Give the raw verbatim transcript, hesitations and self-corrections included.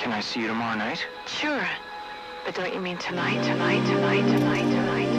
Can I see you tomorrow night? Sure. But don't you mean tonight, tonight, tonight, tonight, tonight?